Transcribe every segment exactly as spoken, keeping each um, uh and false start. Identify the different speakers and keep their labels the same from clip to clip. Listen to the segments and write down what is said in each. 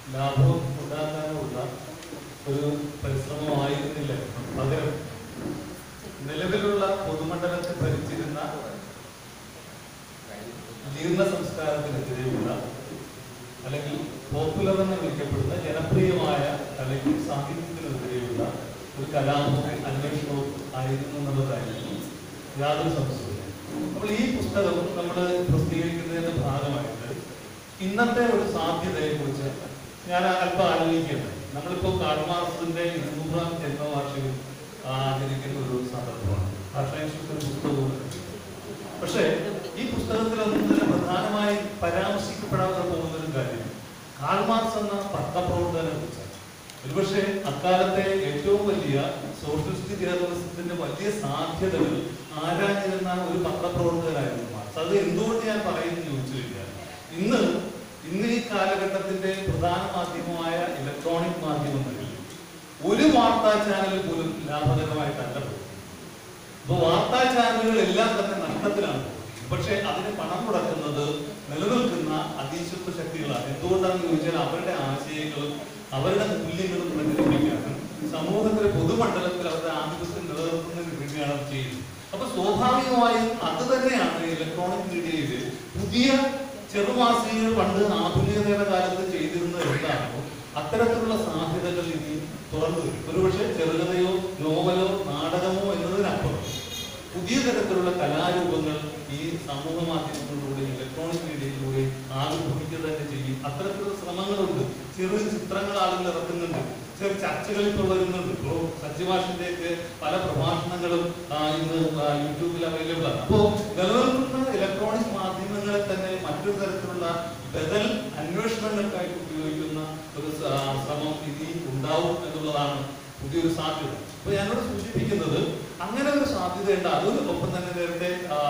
Speaker 1: ലാഭം ഉണ്ടാക്കാനുള്ള ഒരു പരിശ്രമമായിരുന്നില്ല. പകരം നിലവിലുള്ള പൊതുമണ്ഡലത്തെ ഭരിച്ചിരുന്ന ജീർണ സംസ്കാരത്തിനെതിരെയുള്ള അല്ലെങ്കിൽ പോപ്പുലർ എന്ന് വിളിക്കപ്പെടുന്ന ജനപ്രിയമായ അല്ലെങ്കിൽ സാഹിത്യത്തിനെതിരെയുള്ള ഒരു കലാപവും അന്വേഷണവും ആയിരുന്നു എന്നുള്ളതായിരുന്നു യാതൊരു സംശയവും. അപ്പോൾ ഈ പുസ്തകം നമ്മൾ പ്രസിദ്ധീകരിക്കുന്നതിന്റെ ഭാഗമായിട്ട് ഇന്നത്തെ ഒരു സാധ്യതയെ കുറിച്ച് ഞാൻ അല്പം ആലോചിക്കുന്നത്. നമ്മളിപ്പോൾ കാൾ മാർക്സിന്റെ ഇരുന്നൂറാം ജന്മവാർഷികം ആചരിക്കുന്ന ഒരു സന്ദർഭമാണ്. ഭാഷാശുദ്ധ പുസ്തകവും. പക്ഷേ ഈ പുസ്തകത്തിലൊന്നും തന്നെ പ്രധാനമായി പരാമർശിക്കപ്പെടാതെ പോകുന്നൊരു കാര്യം കാൾ മാർക്സ് എന്ന പത്രപ്രവർത്തകനെ കുറിച്ചാണ്. ഒരുപക്ഷെ അക്കാലത്തെ ഏറ്റവും വലിയ സോഷ്യലിസ്റ്റ് ജേർണലിസത്തിന്റെ വലിയ സാധ്യതകൾ ആരാഞ്ഞിരുന്ന ഒരു പത്രപ്രവർത്തകനായിരുന്നു മാർക്സ്. അത് എന്തുകൊണ്ട് ഞാൻ പറയുന്നു ചോദിച്ചു കഴിഞ്ഞാൽ, ഇന്ന് ഇന്ന് ഈ കാലഘട്ടത്തിന്റെ പ്രധാന മാധ്യമമായ ഇലക്ട്രോണിക് മാധ്യമങ്ങളിൽ ഒരു വാർത്താ ചാനൽ പോലും ലാഭകരമായിട്ടല്ല പോകുന്നത്. ഇപ്പൊ വാർത്താ ചാനലുകൾ എല്ലാം തന്നെ നഷ്ടത്തിലാണ്. പക്ഷെ അതിന് പണം മുടക്കുന്നത് നിലനിൽക്കുന്ന അതീശത്വ ശക്തികളാണ്. എന്തുകൊണ്ടാണെന്ന് ചോദിച്ചാൽ അവരുടെ ആശയങ്ങളും അവരുടെ മൂല്യങ്ങളും പ്രചരിപ്പിക്കാനും സമൂഹത്തിലെ പൊതുമണ്ഡലത്തിൽ അവരുടെ ആധിപത്യം നിലനിർത്തുന്നതിന് വേണ്ടിയാണ് ചെയ്യുന്നത്. അപ്പൊ സ്വാഭാവികമായും അത് തന്നെയാണ് ഇലക്ട്രോണിക് മീഡിയയില് പുതിയ ചെറുമാസികകൾ പണ്ട് ആധുനികതയുടെ കാലത്ത് ചെയ്തിരുന്നത് എന്താണോ അത്തരത്തിലുള്ള സാധ്യതകൾ ഇനി തുറന്നു വരും. ഒരുപക്ഷെ ചെറുകഥയോ നോവലോ നാടകമോ എന്നതിനപ്പുറം പുതിയ തരത്തിലുള്ള കലാരൂപങ്ങൾ ഈ സമൂഹ മാധ്യമങ്ങളിലൂടെ ഇലക്ട്രോണിക് മീഡിയയിലൂടെ ആവിർഭവിക്കുക തന്നെ ചെയ്യും. അത്തരത്തിലുള്ള ശ്രമങ്ങളുണ്ട്. ചെറിയ ചിത്രങ്ങൾ ആളുകൾ ഇറക്കുന്നുണ്ട്, ചെറിയ ചർച്ചകൾ ഇപ്പോൾ വരുന്നുണ്ട്. ഇപ്പോൾ സജ്ജമാഷിന്റെ ഒക്കെ പല പ്രഭാഷണങ്ങളും ഇന്ന് യൂട്യൂബിൽ അവൈലബിൾ ആണ്. അപ്പോൾ നിലനിൽക്കുന്ന ഇലക്ട്രോണിക് മാധ്യമങ്ങളെ തന്നെ മറ്റൊരു തരത്തിലുള്ള ബദൽ അന്വേഷണങ്ങൾക്കായിട്ട് ഉപയോഗിക്കുന്ന ഒരു ശ്രമം ഇനി ഉണ്ടാവും എന്നുള്ളതാണ് പുതിയൊരു സാധ്യത. അപ്പൊ ഞാനോട് സൂചിപ്പിക്കുന്നത് അങ്ങനെ ഒരു സാധ്യതയുണ്ട്. അതിനൊപ്പം തന്നെ നേരത്തെ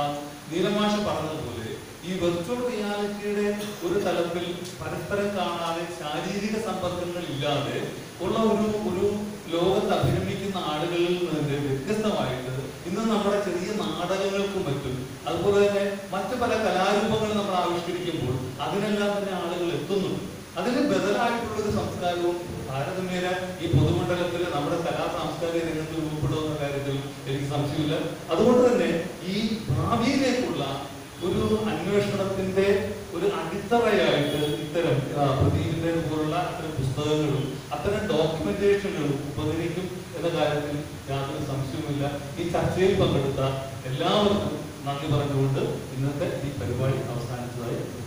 Speaker 1: നീലമാഷ പറഞ്ഞതുപോലെ ഈ വെർച്വൽ റിയാലിറ്റിയുടെ ഒരു തലത്തിൽ പരസ്പരം കാണാതെ ശാരീരിക സമ്പർക്കങ്ങൾ ഇല്ലാതെ ഉള്ള ഒരു ഒരു ലോകത്ത് അഭിനമിക്കുന്ന ആളുകളിൽ നിന്ന് വ്യത്യസ്തമായിട്ട് ഇന്ന് നമ്മുടെ ചെറിയ നാടകങ്ങൾക്കും മറ്റും അതുപോലെ തന്നെ മറ്റു പല കലാരൂപങ്ങളും നമ്മൾ ആവിഷ്കരിക്കുമ്പോൾ അതിനെല്ലാം തന്നെ ആളുകൾ എത്തുന്നുണ്ട്. അതിന് ബദലായിട്ടുള്ളൊരു സംസ്കാരവും താരതമ്യേന ഈ പൊതുമണ്ഡലത്തിൽ നമ്മുടെ കലാ സാംസ്കാരിക രംഗത്ത് രൂപപ്പെടുന്ന കാര്യത്തിൽ എനിക്ക് സംശയമില്ല. അതുകൊണ്ട് തന്നെ ഈ ഭാവിയിലേക്കുള്ള ഒരു അന്വേഷണത്തിന്റെ ഒരു അടിത്തറയായിട്ട് ഇത്തരം പ്രദീപിന്റെ പോലുള്ള അത്തരം പുസ്തകങ്ങളും അത്തരം ഡോക്യുമെന്റേഷനുകളും ഉപകരിക്കും എന്ന കാര്യത്തിൽ യാതൊരു സംശയവുമില്ല. ഈ ചർച്ചയിൽ പങ്കെടുത്ത എല്ലാവർക്കും നന്ദി പറഞ്ഞുകൊണ്ട് ഇന്നത്തെ ഈ പരിപാടി അവസാനിച്ചതായി